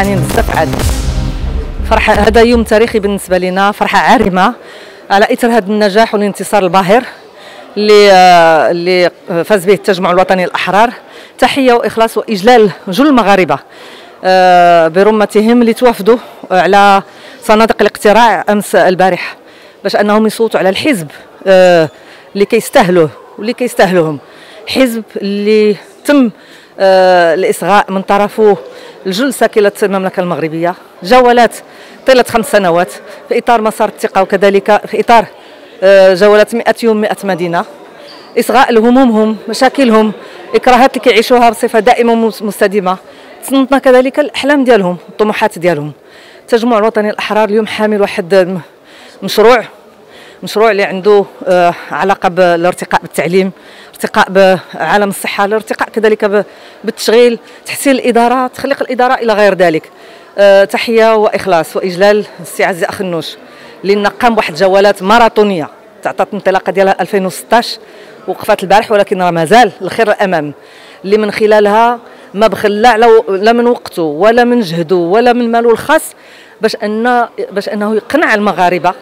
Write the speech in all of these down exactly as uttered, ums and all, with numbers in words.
فرحانين بزاف عاد. فرحة، هذا يوم تاريخي بالنسبة لنا، فرحة عارمة على إثر هذا النجاح والانتصار الباهر اللي اللي فاز به التجمع الوطني الأحرار. تحية وإخلاص وإجلال جل المغاربة برمتهم اللي توافدوا على صنادق الاقتراع أمس البارح باش أنهم يصوتوا على الحزب اللي كيستاهلوه واللي كيستاهلوهم، حزب اللي تم الإصغاء من طرفه لجل ساكنة المملكة المغربية جولات طيلة خمس سنوات في إطار مسار الثقة، وكذلك في إطار جولات مئة يوم مئة مدينة، إصغاء لهمومهم، مشاكلهم، إكراهات اللي كيعيشوها بصفة دائمة ومستديمة. تصنتنا كذلك الأحلام ديالهم، الطموحات ديالهم. التجمع الوطني الأحرار اليوم حامل واحد مشروع مشروع اللي عنده علاقة بالارتقاء بالتعليم، ارتقاء بعالم الصحة، الارتقاء كذلك بالتشغيل، تحسين الإدارة، تخليق الإدارة إلى غير ذلك. تحية وإخلاص وإجلال السي عزيز أخنوش اللي قام بواحد جولات ماراثونية تعطت الانطلاقة ديالها ألفين وستطاش وقفات البارح، ولكن راه مازال الخير الأمام، اللي من خلالها ما بخل لا لا من وقته ولا من جهده ولا من ماله الخاص باش أن باش أنه يقنع المغاربة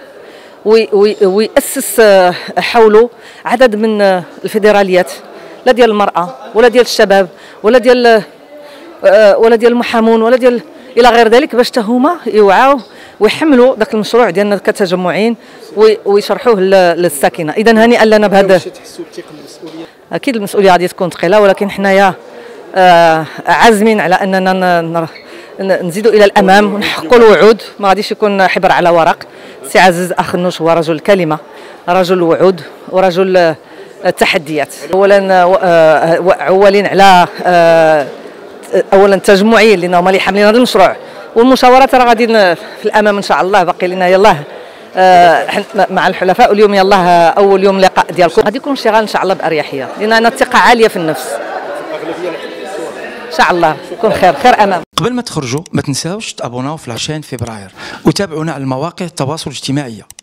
ويأسس حوله عدد من الفيدراليات، لا ديال المرأة ولا ديال الشباب ولا ديال ولا ديال المحامون ولا ديال إلى غير ذلك، باش هما يوعاو ويحملوا ذاك المشروع ديالنا كتجمعين ويشرحوه للساكنه. اذا هنيئا لنا بهذا. اكيد المسؤوليه غادي تكون ثقيله، ولكن حنايا آه عازمين على اننا نزيدوا الى الامام ونحققوا الوعود، ما غاديش يكون حبر على ورق. سي عزيز اخنوش هو رجل الكلمه، رجل الوعود ورجل التحديات. اولا عوالين على آه اولا التجمعيين اللي هما اللي حاملين هذا المشروع، والمشاورات راه غادي في الامام ان شاء الله. باقي لنا يلاه آه مع الحلفاء، واليوم يلاه اول يوم لقاء ديالكم، غادي يكون شغال ان شاء الله باريحيه، لان انا الثقه عاليه في النفس ان شاء الله. يكون خير خير امام. قبل ما تخرجوا ما تنساوش تابوناو في لاشين فبراير وتابعونا على مواقع التواصل الاجتماعي.